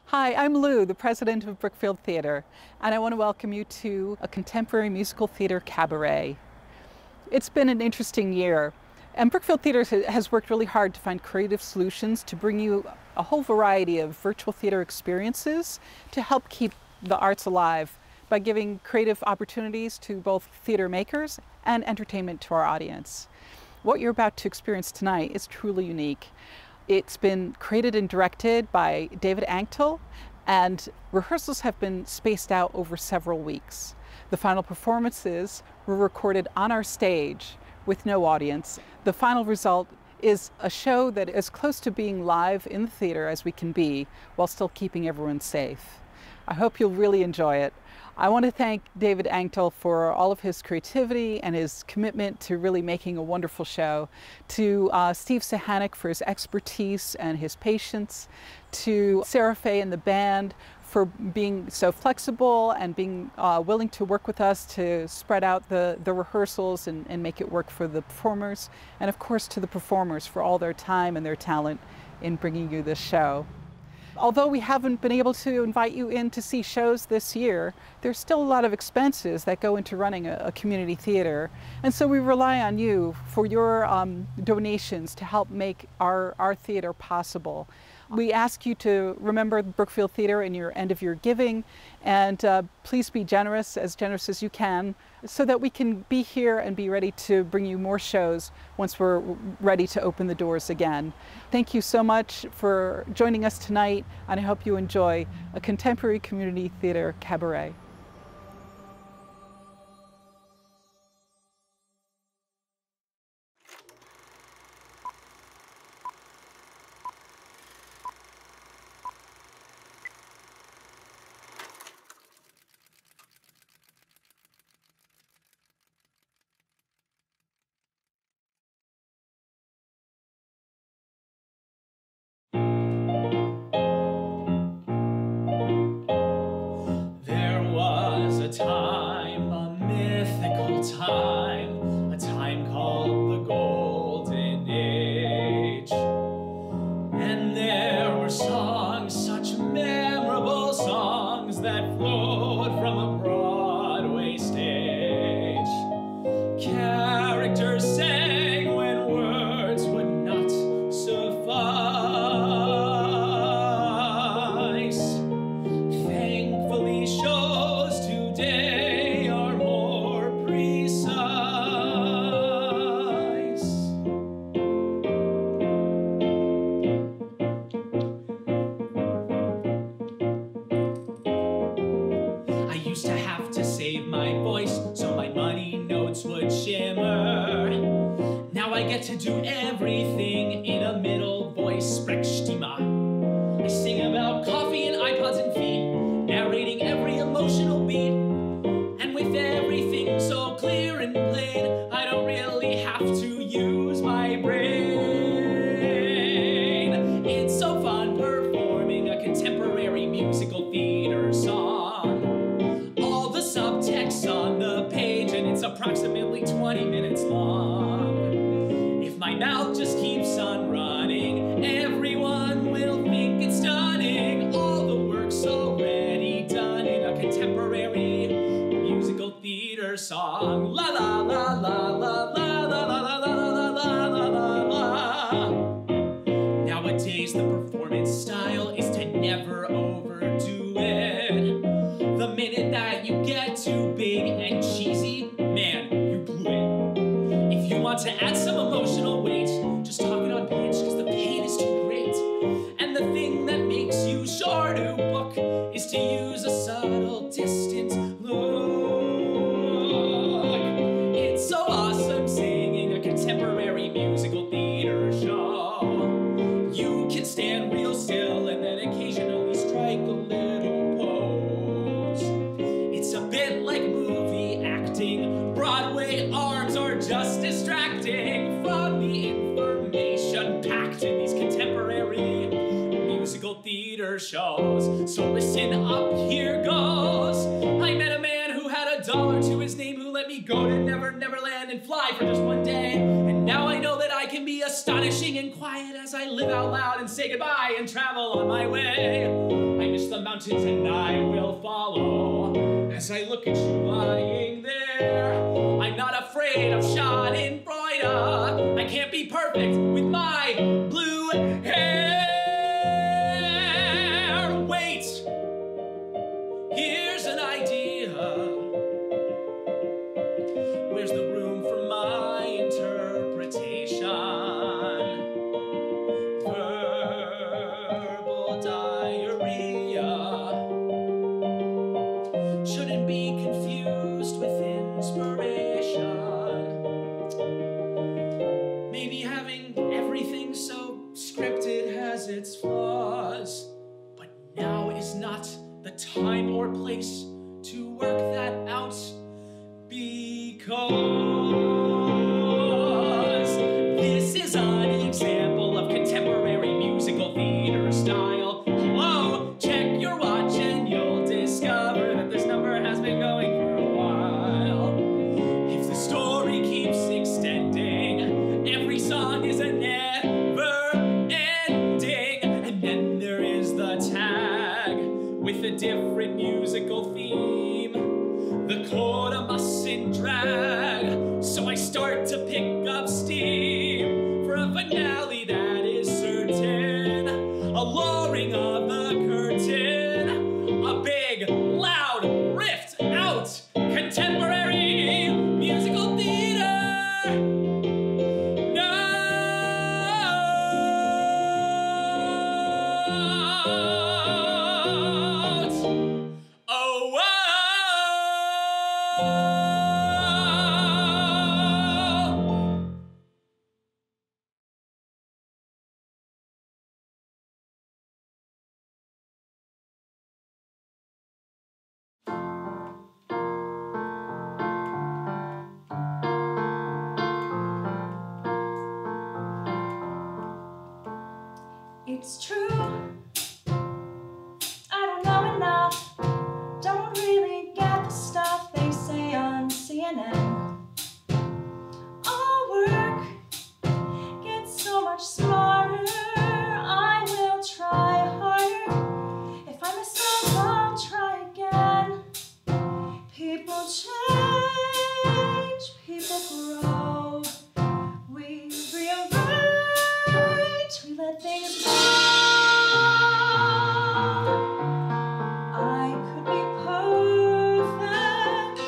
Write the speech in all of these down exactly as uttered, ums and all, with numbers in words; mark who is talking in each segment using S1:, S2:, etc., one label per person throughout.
S1: Hi, I'm Lou, the president of Brookfield Theatre, and I want to welcome you to a contemporary musical theatre cabaret. It's been an interesting year, and Brookfield Theatre has worked really hard to find creative solutions to bring you a whole variety of virtual theatre experiences to help keep the arts alive by giving creative opportunities to both theatre makers and entertainment to our audience. What you're about to experience tonight is truly unique. It's been created and directed by David Anctil, and rehearsals have been spaced out over several weeks. The final performances were recorded on our stage with no audience. The final result is a show that is close to being live in the theater as we can be, while still keeping everyone safe. I hope you'll really enjoy it. I want to thank David Anctil for all of his creativity and his commitment to really making a wonderful show, to uh, Steve Cihanek for his expertise and his patience, to Sarah Faye and the band for being so flexible and being uh, willing to work with us to spread out the, the rehearsals and, and make it work for the performers, and of course to the performers for all their time and their talent in bringing you this show. Although we haven't been able to invite you in to see shows this year, there's still a lot of expenses that go into running a, a community theater. And so we rely on you for your um, donations to help make our, our theater possible. We ask you to remember Brookfield Theatre in your end of year giving, and uh, please be generous, as generous as you can, so that we can be here and be ready to bring you more shows once we're ready to open the doors again. Thank you so much for joining us tonight, and I hope you enjoy a contemporary community theatre cabaret.
S2: Time, a mythical time, a time called the Golden Age. And there were songs, such memorable songs that flowed from a Broadway stage. Characters sang when words would not suffice. Thankfully, shows today are more precise. I used to have to save my voice so my money notes would shimmer. Now I get to do everything in a middle voice, Sprechstimme. I sing about coffee and iPods and feet, narrating every emotional beat. And with everything so clear and plain, I don't really have to use my brain. It's so fun performing a contemporary musical theater song. All the subtext on the page, and it's approximately twenty minutes long. If my mouth just keeps on running, everyone will think it's stunning. All the work's already done in a contemporary musical theater song. La la la la la la la la la la la la la la. Nowadays the performance style is to never overdo it. The minute that you get too big and cheesy, man, you blew it. If you want to add some emotional weight, just talk it on pitch, cause the pain is too great. And the thing that makes you sure to book is to use a subtle, distant look. It's so awesome singing a contemporary musical theater show. You can stand real still and then occasionally strike a little pose. It's a bit like movie acting. Broadway arms are just distracting from the information packed in these contemporary musical theater shows. So listen up, here goes. I met a man who had a dollar to his name who let me go to Never Never Land and fly for just one day. And now I know that I can be astonishing and quiet as I live out loud and say goodbye and travel on my way. I miss mountains and I will follow. As I look at you lying there, I'm not afraid of Schadenfreude. I can't be perfect with my blue hair. Wait, here's an idea. Where's the room for my interpretation? Verbal diarrhea shouldn't be confused with inspiration. Maybe having everything so scripted has its flaws, but now is not the time or place to work that out, because this is an example of contemporary musical theater style. Hello, check your watch and you'll discover that this number has been going for a while. If the story keeps extending, every song is a never ending, and then there is the tag with a different musical theme. The coda mustn't drag, so I start to pick up steam for a finale that is certain. A lowering of the curtain, a big, loud rift out. Contemporary musical theater. No. Oh, whoa.
S3: It's true, I don't know enough, don't really get the stuff they say on C N N. Our work gets so much smarter, I will try harder. If I mess up, I'll try again. People change, people grow, we rewrite, we let things go. I could be perfect.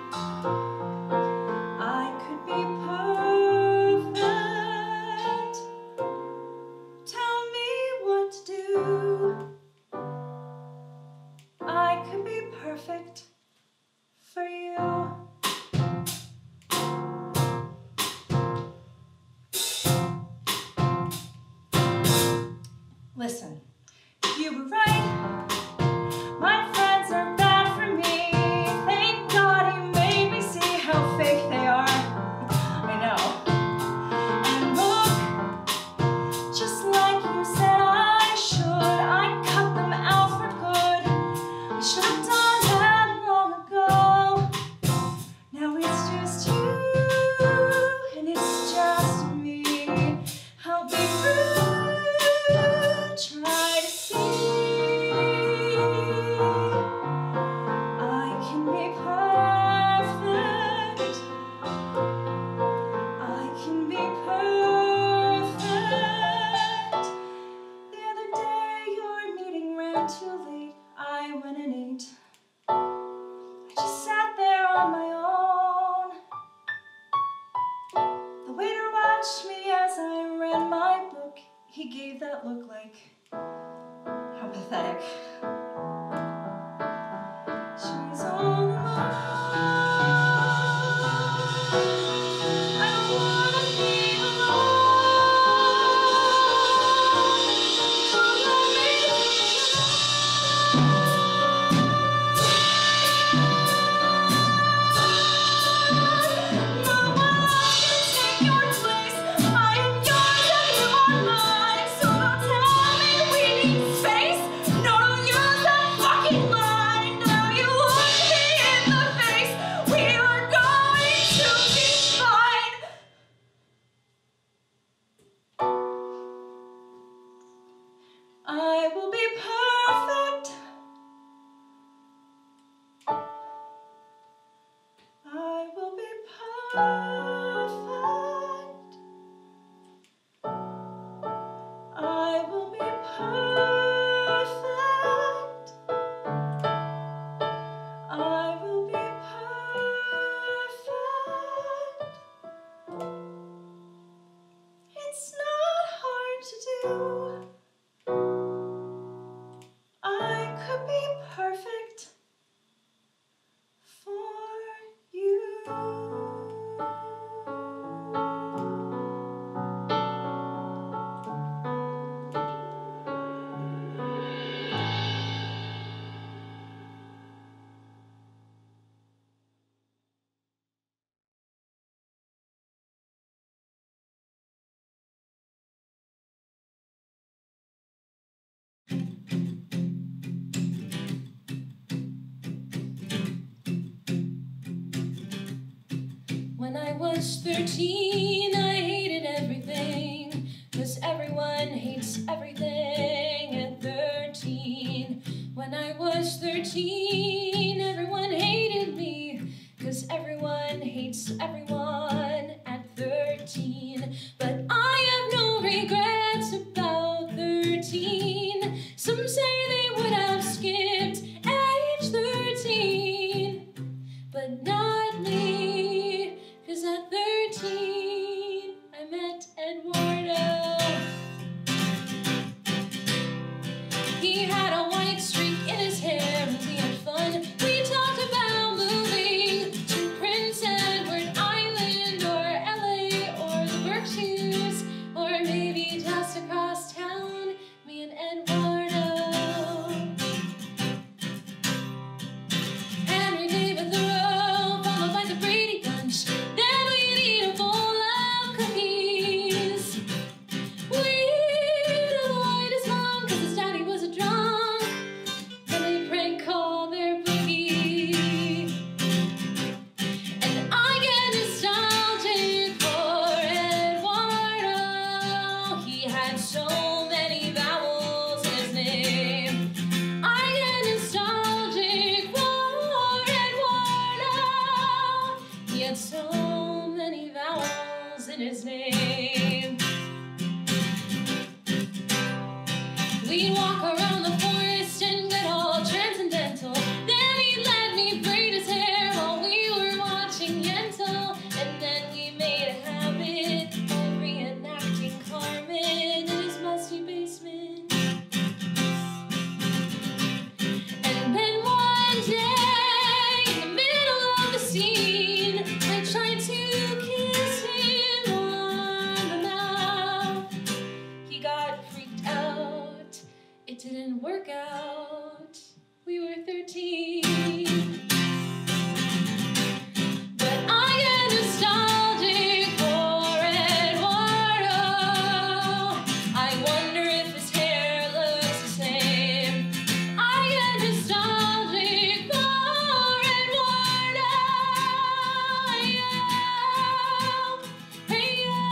S3: I could be perfect. Tell me what to do. I could be perfect for you. Listen, you were right. My friends are bad for me. Thank God he made me see how fake they are. I know. And look, just like you said I should, I cut them out for good. I should have done that long ago. Now it's just you, and it's just me. I'll be rude, try to see. I can be perfect. I can be perfect. The other day your meeting ran too late. I went and ate. I just sat there on my own. The waiter watched me as I read my book. He gave that look like, how pathetic. She's all alone. I don't wanna be alone. So let me be alone. No one else can take your place. I am yours and you are mine. So don't tell me we need space. No, don't use I will be perfect. I will be perfect. It's not hard to do. I could be perfect for you.
S4: When I was thirteen, I hated everything, 'cause everyone hates everything at thirteen. When I was thirteen, everyone hated me, 'cause everyone hates everyone at thirteen. But I have no regrets about thirteen. Some say they would have skipped age thirteen, but not me. 'Cause at thirteen, I met Eduardo. He had a white streak in his hair and we had fun. We talked about moving to Prince Edward Island or L A or the Berkshires or maybe just across town, me and Eduardo. Henry David Thoreau, followed by the Brady Bunch. Then we'd eat a bowl of cookies. We'd avoid his mom 'cause his daddy was a drunk. Then they'd prank call their boogie. And I get nostalgic for Eduardo. He had so many vowels in his name. I get nostalgic for Eduardo. He had so many vowels in his name. We'd walk around the forest and get all transcendental. Then he'd let me braid his hair while we were watching Anctil. And then we made a habit of reenacting Carmen in his musty basement. And then one day, in the middle of the scene, I tried to kiss him on the mouth. He got freaked out. It didn't work out. We were thirteen. But I get nostalgic for Eduardo. I wonder if his hair looks the same. I get nostalgic for Eduardo. Hey,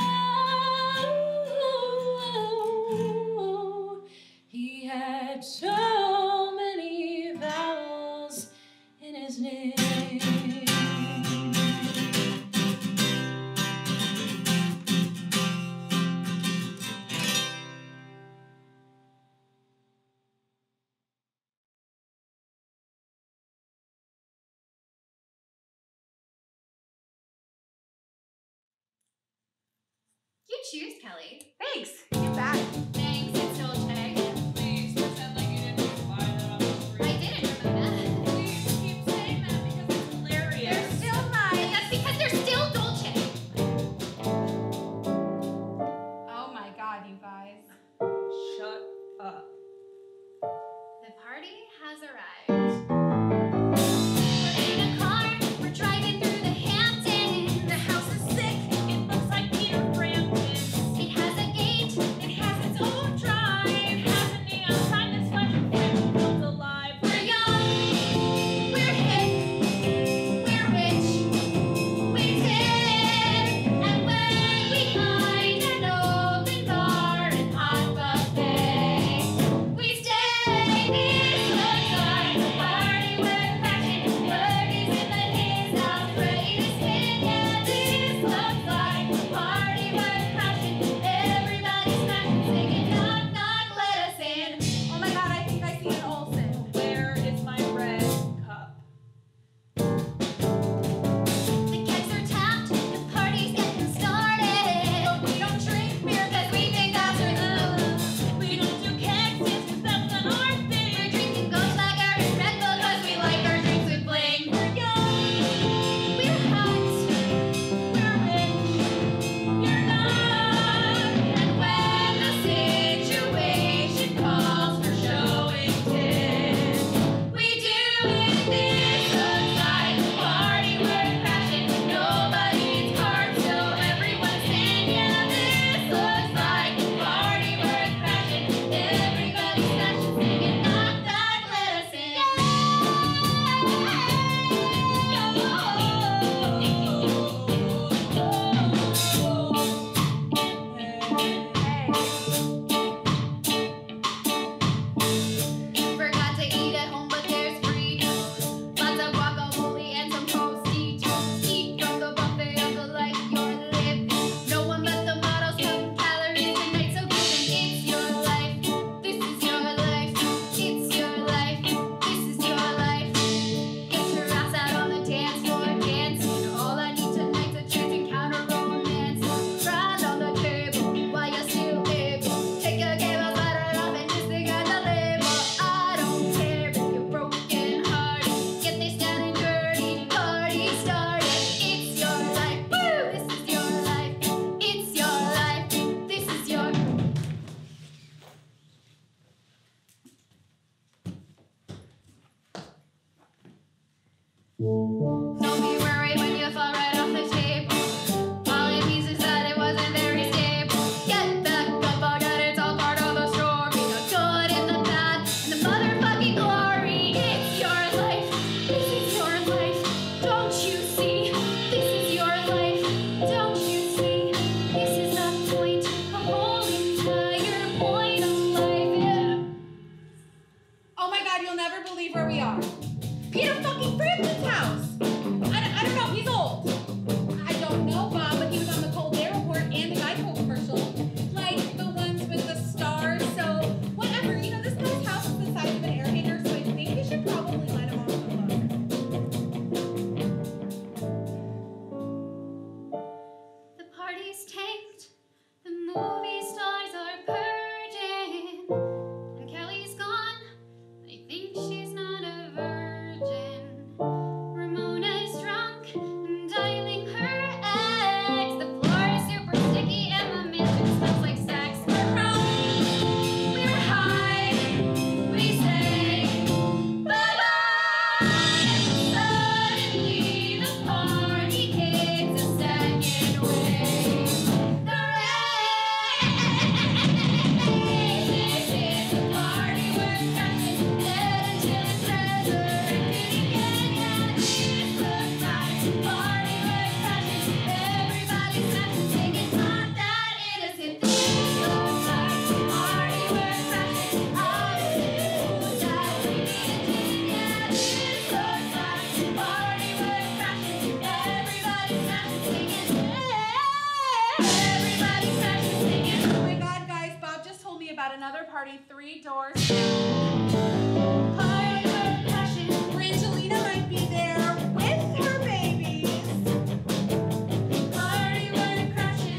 S4: oh. He had so many vowels in his name.
S5: You choose, Kelly.
S6: Thanks. Get back.
S5: Thanks, it's Dolce.
S2: Please pretend like you didn't just buy that on the street.
S5: I didn't, Ramona.
S2: Please keep saying that because it's hilarious.
S5: They're still mine. That's because they're still Dolce.
S6: Oh my God, you guys.
S2: Shut up.
S5: The party has arrived. We're in a car. We're driving through the Hamptons. The house is sick.
S2: It looks like Peter Frampton.
S5: It has a gate.
S2: It has its own drive. It has a neon sign that's flashing flame comes alive.
S5: We're young. We're hip. We're rich. We tip. And when we find an open bar and hot buffet, we stay. This looks like a party. Don't be worried when you fall right off the table. All it means is that it wasn't very stable. Get back up, I got it's all part of the story. The good and the bad and the motherfucking glory. It's your life, this is your life. Don't you see? This is your life. Don't you see? This is the point, the whole entire point of life. Yeah.
S6: Oh my god, you'll never believe where we are. Peter fucking Frampton's house! I don't, I don't know, he's old. I don't know, Bob, but he was on the Colbert Report and the Geico commercial. Like, the ones with the stars, so whatever. You know, this guy's house is the size of an air hanger, so I think we should probably let him off the hook.
S5: The party's tanked, the movie stars are purging, and Kelly's gone. I think she's not a virgin. Ramona's drunk and dialing her ex. The floor is super sticky and the mansion smells like sex. We're drunk, we're high, we say bye-bye. Suddenly the party kicks a second wave. The race, this is the party we're crashing, dead until it's resurrected again. Yeah, this looks like the party we're crashing, everybody's smashing, singing not that innocent. This looks like the party we're crashing, all the news that we need to do. Yeah, this looks like the party we're crashing, everybody's smashing, singing, everybody's smashing, singing.
S6: Oh my god, guys, Bob just told me about another party three doors.
S5: Party we're crashing.
S6: Brangelina might be there with her babies.
S5: Party we're crashing.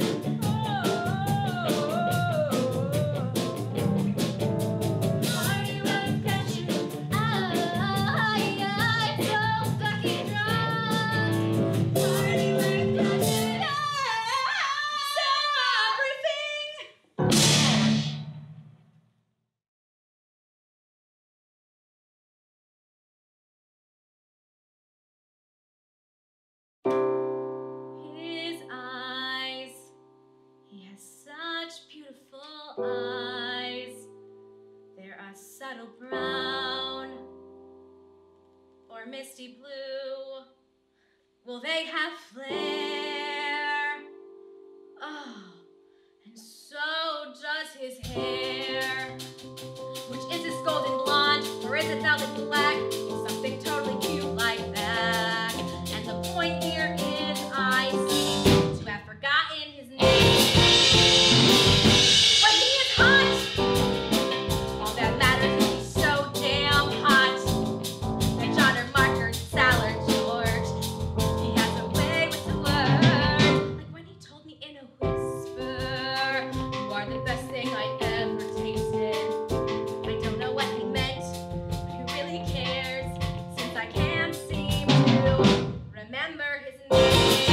S5: Party we're crashing. I, I'm so fucking drunk. Party we're crashing. Stop everything. His eyes. He has such beautiful eyes. They're a subtle brown or misty blue. Will they have flair? Oh, and so does his hair. Which is this golden blonde or is it velvet black? Something totally cute like that. And the point here is I seem to have forgotten his name. But he is hot! All that matters is he's so damn hot. Like John or Mark or Sal or George. He has a way with the word. Like when he told me in a whisper, you are the best thing I ever tasted. I don't know what he meant, but who really cares? Since I can't seem to remember his name.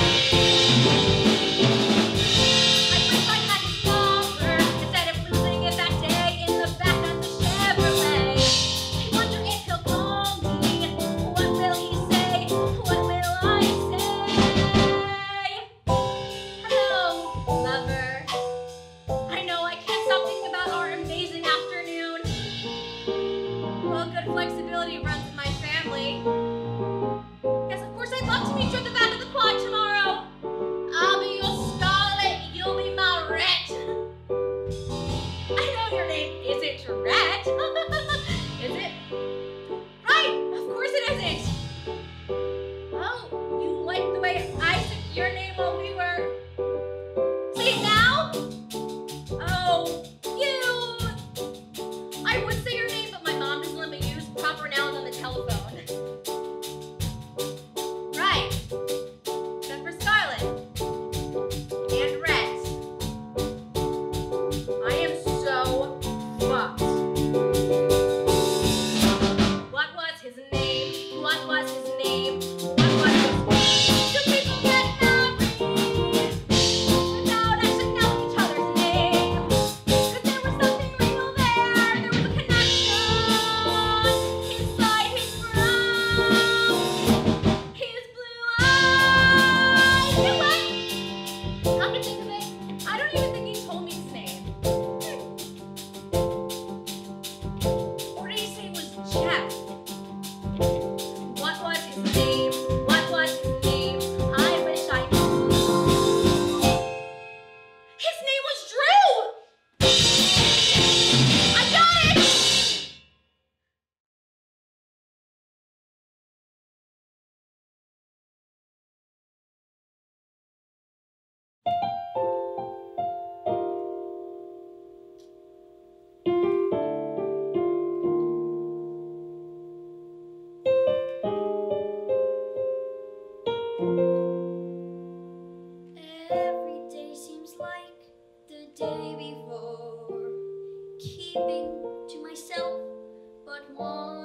S5: I wish I had his number instead of losing it that day in the back of the Chevrolet. I wonder if he'll call me. What will he say? What will I say? Hello, lover. I know I can't stop thinking about our amazing afternoon. Well, good flexibility runs in my family. Yes, of course, I'd love to meet you at the back of the quad tomorrow. I'll be your Scarlet, you'll be my Rat. I know your name isn't Rat. Is it? Right, of course it isn't. Oh, you like the way I said your name while we were... Say it now? Oh, you... I would say your name, but my mom doesn't let me use proper nouns on the telephone. Right. Except for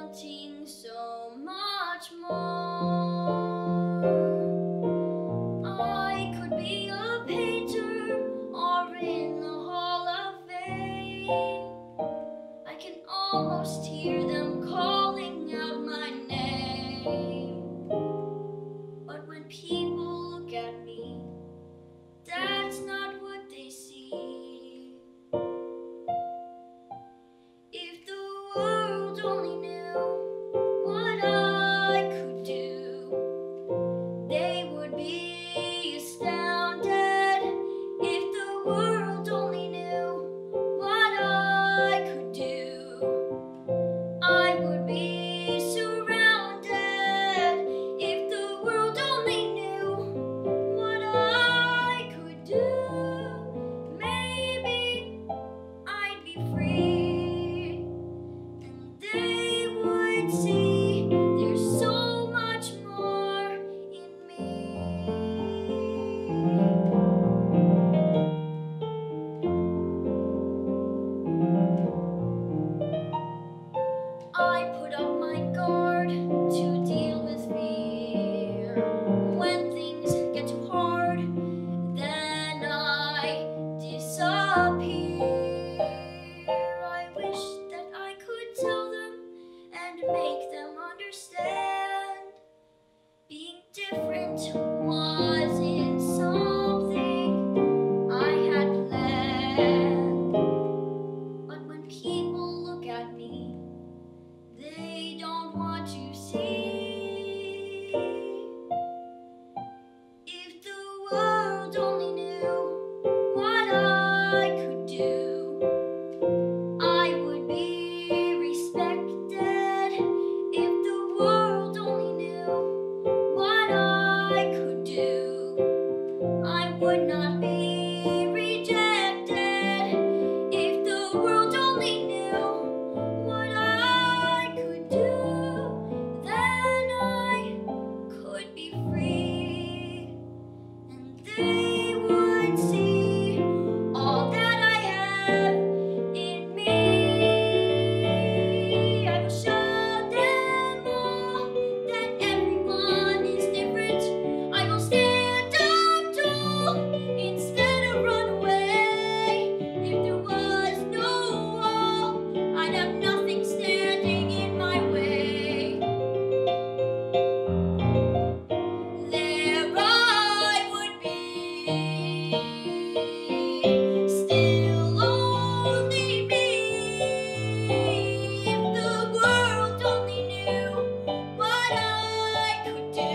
S4: wanting so much more. I could be a painter or in the Hall of Fame. I can almost hear them calling out my name. But when people look at me, that's not what they see. If the world only knew what I could do, they would be astounded. If the world only knew what I could do, I would be surrounded. If the world only knew what I could do, maybe I'd be free. And they would see there's so much more in me. I put up my guard to deal with fear. When things get too hard, then I disappear. I wish that I could tell them and make them understand. Being different wasn't something I had planned. But when people look at me, they don't want to see. If the world only knew what I could do, I would be respected. If the world only knew what I could do, I would not be rejected. If the world only knew what I could do, then I could be free. And they would see all that I have in me. I will show them all that everyone is different. I will stand up tall instead of run away. If there was no wall, I'd have nothing standing in my way. There I would be, still only me. If the world only knew what I could do,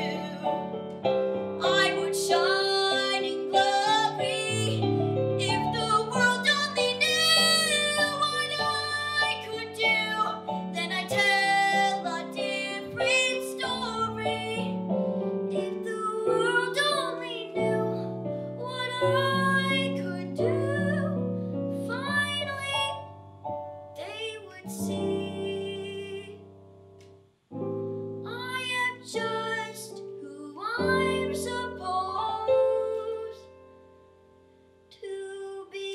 S4: I would shine in glory. If the world only knew what I could do, then I'd tell a different story. If the world only knew what I could do, finally they would see. I am just who I'm supposed to be.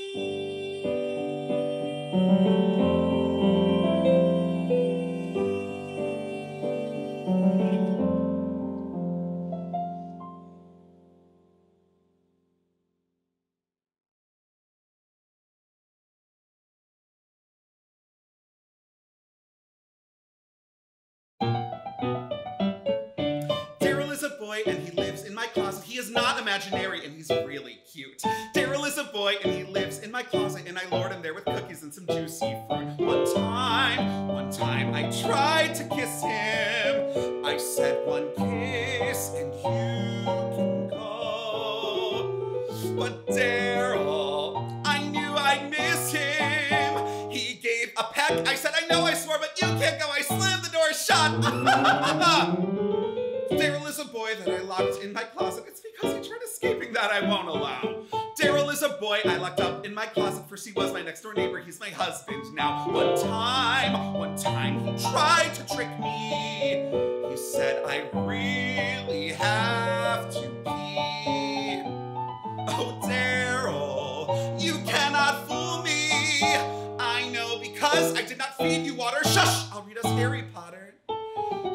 S7: Darryl is a boy and he lives in my closet. He is not imaginary and he's really cute. Darryl is a boy and he lives in my closet, and I lured him there with cookies and some juicy fruit. One time, one time I tried to kiss him. I said one kiss and you can go. But Darryl, I knew I'd miss him. He gave a peck. I said, I know I swore, but you can't go. I slammed the door shut. Darryl is a boy that I locked in my closet. It's because he tried escaping that I won't allow. Darryl is a boy I locked up in my closet. First he was my next door neighbor, he's my husband now. One time, one time he tried to trick me. He said I really have to pee. Oh Darryl, you cannot fool me. I know because I did not feed you water. Shush, I'll read us Harry Potter.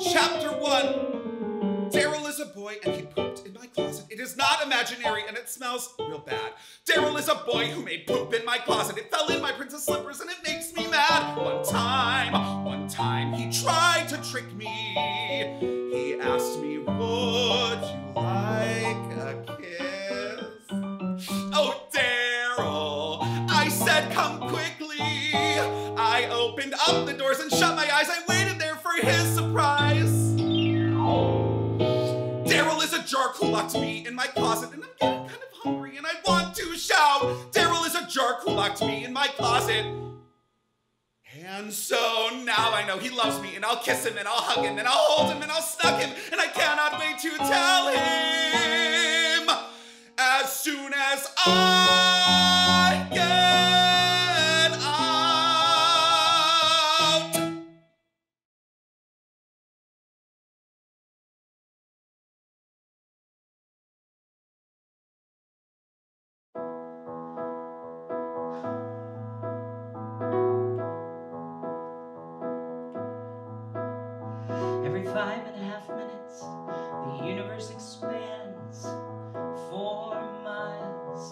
S7: Chapter one. Darryl is a boy and he pooped in my closet. It is not imaginary and it smells real bad. Darryl is a boy who made poop in my closet. It fell in my princess slippers and it makes me mad. One time, one time he tried to trick me. He asked me, would you like a kiss? Oh, Darryl, I said come quickly. I opened up the doors and shut my eyes. I waited there for his surprise. Darryl is a jerk who locked me in my closet, and I'm getting kind of hungry and I want to shout. Darryl is a jerk who locked me in my closet. And so now I know he loves me, and I'll kiss him and I'll hug him and I'll hold him and I'll snug him, and I cannot wait to tell him as soon as I get out.
S8: Every five and a half minutes, the universe expands four miles.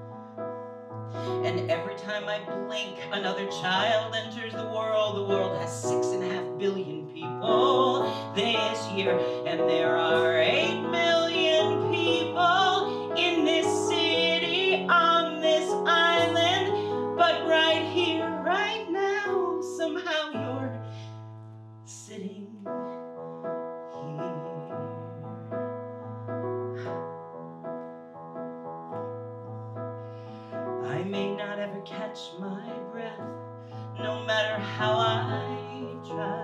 S8: And every time I blink, another child enters the world. The world has six and a half billion people this year, and there are eight million people in this city, on this island. But right here, right now, somehow you're sitting I may not ever catch my breath, no matter how I try.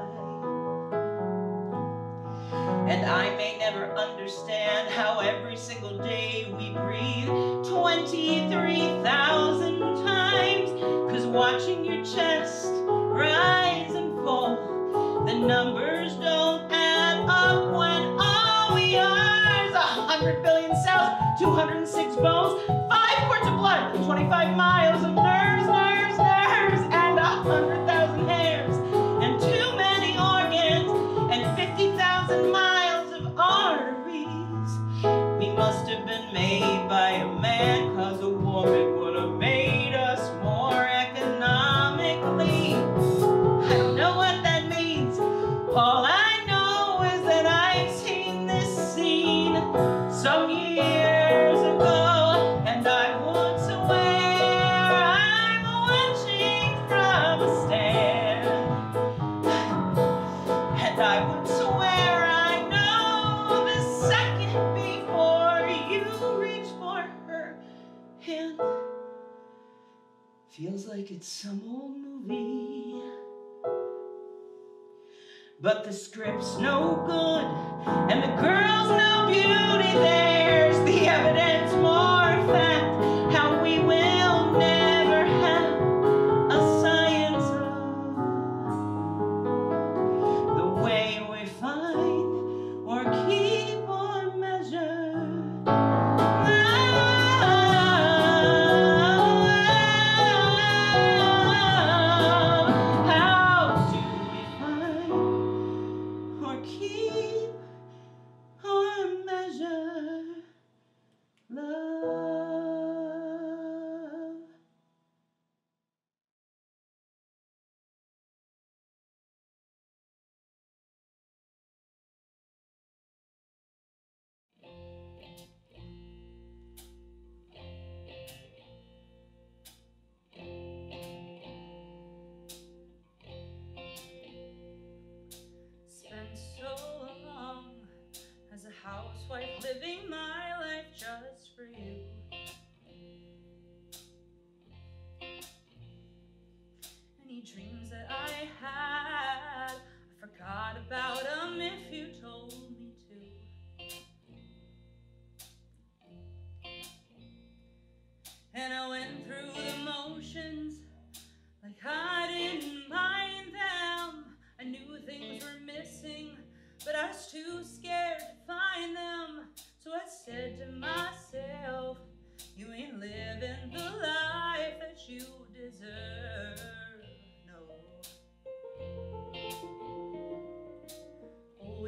S8: And I may never understand how every single day we breathe twenty-three thousand times. Cause watching your chest rise and fall, the numbers don't add up when all we are is a hundred billion cells, two hundred six bones, five quarts of blood, twenty-five miles of nerves, nerves, nerves, and a hundred thousand hairs, and too many organs, and fifty thousand miles of arteries. We must have been made by a man, cause a woman would have made us more economically. I don't know what that means. All I know is that I've seen this scene some years ago, and I would swear I'm watching from a stand. And I would swear I know the second before you reach for her hand. Feels like it's some old movie, but the script's no good, and the girl's no beauty. There's the evidence, more fact, how we will never have a science of the way we find or keep or measure love. How do we find or keep or measure love?
S3: Spent so long as a housewife living my life just for you. Any dreams that I had, I forgot about them if you told me to. And I went through the motions like I didn't mind them. I knew things were missing, but I was too scared to find them. So I said to myself, you ain't living the life that you deserve, no. Oh,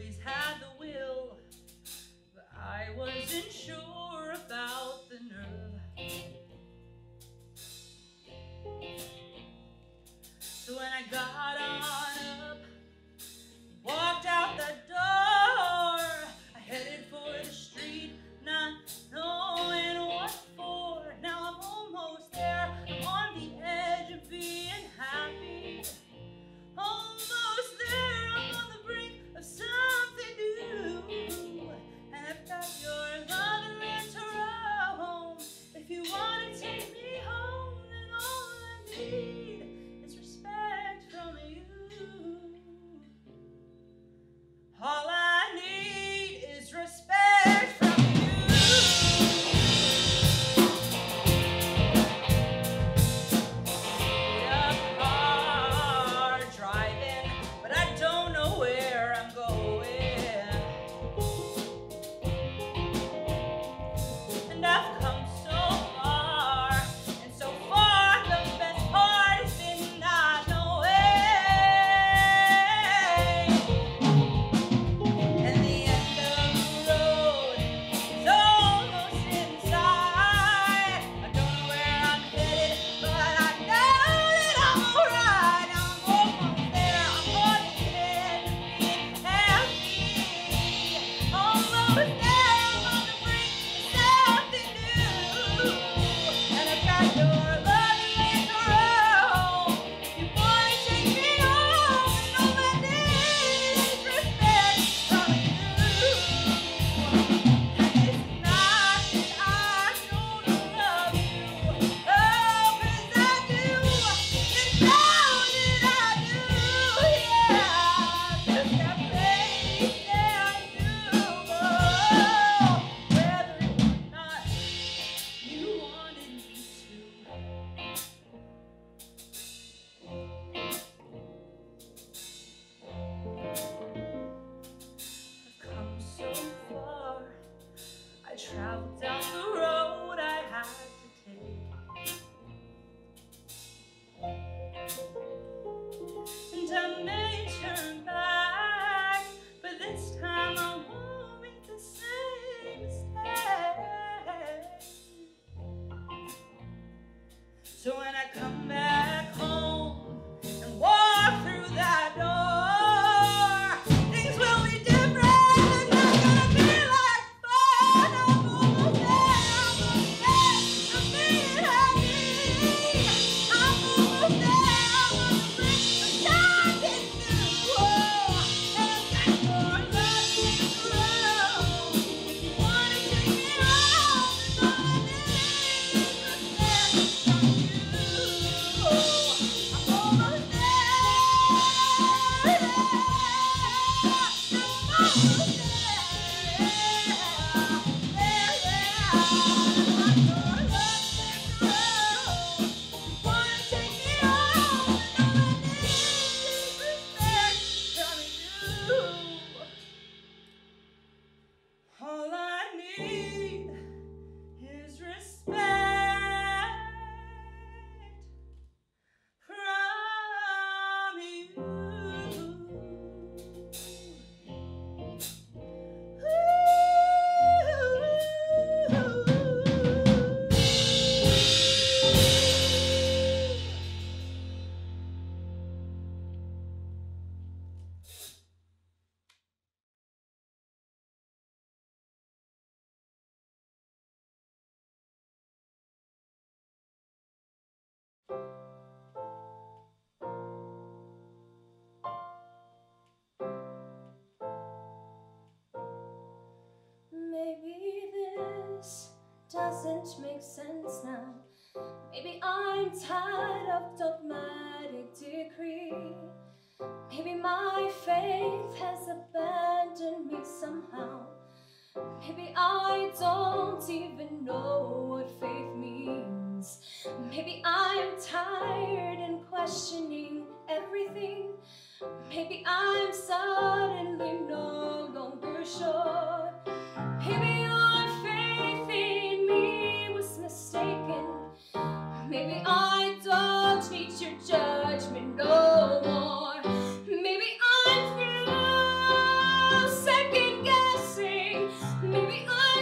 S3: Maybe this doesn't make sense now. Maybe I'm tired of dogmatic decree. Maybe my faith has abandoned me somehow. Maybe I don't even know what faith means. Maybe I'm tired and questioning everything. Maybe I'm suddenly no longer sure. Maybe your faith in me was mistaken. Maybe I don't need your judgment no more. Maybe I'm through second guessing. Maybe I'm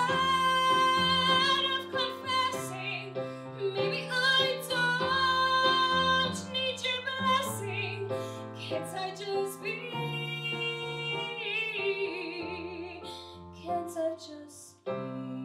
S3: tired of confessing. Maybe I don't need your blessing. Can't I just be? Can't I just be?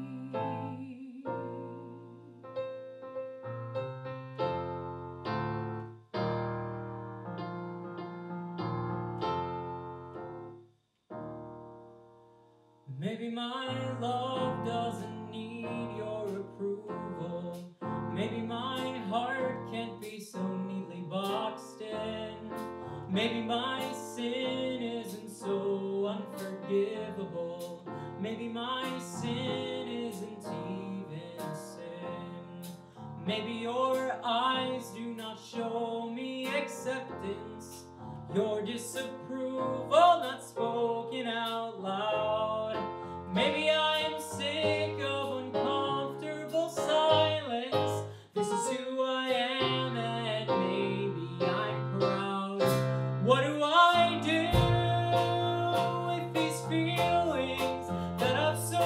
S2: Maybe my love doesn't need your approval. Maybe my heart can't be so neatly boxed in. Maybe my sin isn't so unforgivable. Maybe my sin isn't even sin. Maybe your eyes do not show me acceptance. Your disapproval not spoken out loud. Maybe I'm sick of uncomfortable silence. This is who I am and maybe I'm proud. What do I do with these feelings that I've so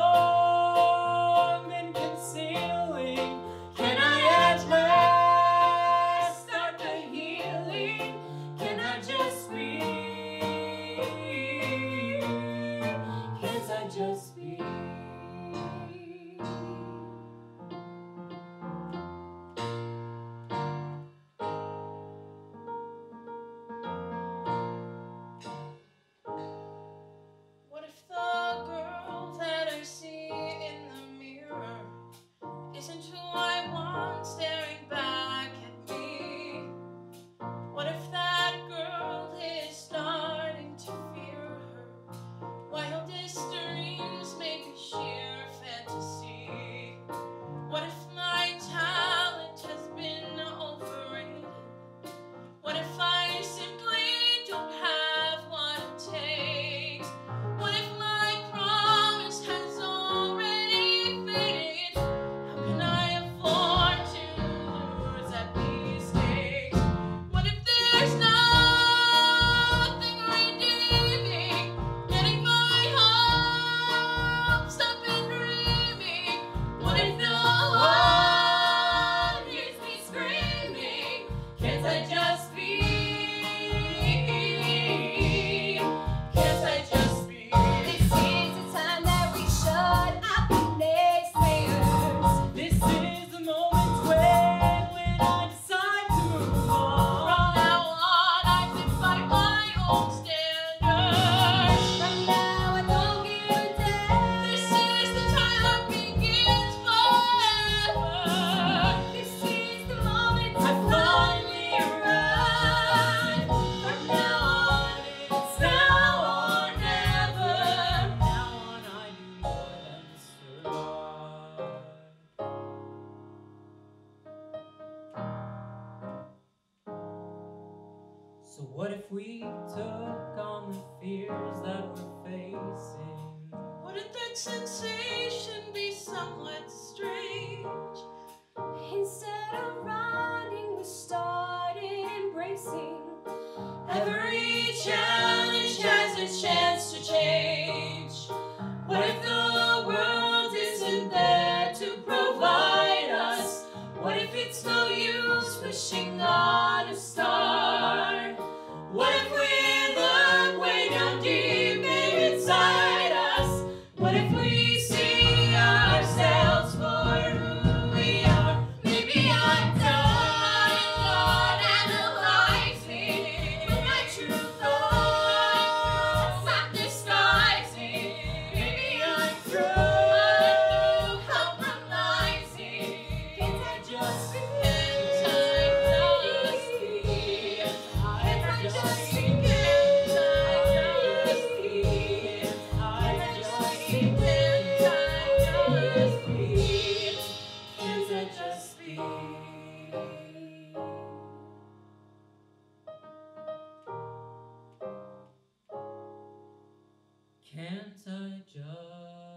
S2: long been concealing? Can I at last start the healing? Can I just be? Can't I just be?
S6: What if the girl that I see in the mirror isn't who I want staring back at me? What if that girl is starting to fear her wildest dreams may be sheer fantasy? What if my talent has been overrated? What if I simply don't have what it takes? What if my promise has already faded? How can I afford to lose at these stakes? What if there's nothing redeeming? Getting my hopes up and dreaming. What if no one hears me screaming? Can't I just be? Can't I just be?
S3: This is the time that we shut up the naysayers.
S2: This is the moment when, when I decide to move on.
S6: From now on, I live by my own standards.
S3: From now I don't give a damn.
S6: This is the time that begins forever.
S3: This is the moment
S2: I
S3: to
S2: finally arrived.
S3: From now on,
S2: It's now or never. From now on, I do more than survive. So what if we took on the fears that we're facing?
S6: wouldn't that sensation be somewhat strange?
S3: instead of running, we started embracing.
S6: Every challenge has a chance to change. What if the world isn't there to provide us? What if it's no use wishing on a star? What if we look way
S9: Can't I just